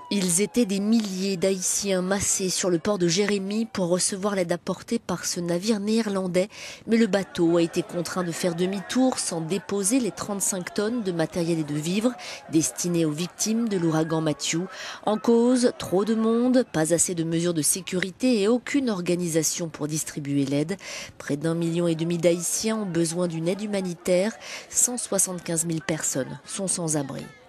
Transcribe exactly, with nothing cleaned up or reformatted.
Ils étaient des milliers d'Haïtiens massés sur le port de Jérémie pour recevoir l'aide apportée par ce navire néerlandais. Mais le bateau a été contraint de faire demi-tour sans déposer les trente-cinq tonnes de matériel et de vivres destinés aux victimes de l'ouragan Matthew. En cause, trop de monde, pas assez de mesures de sécurité et aucune organisation pour distribuer l'aide. Près d'un million et demi d'Haïtiens ont besoin d'une aide humanitaire. cent soixante-quinze mille personnes sont sans abri.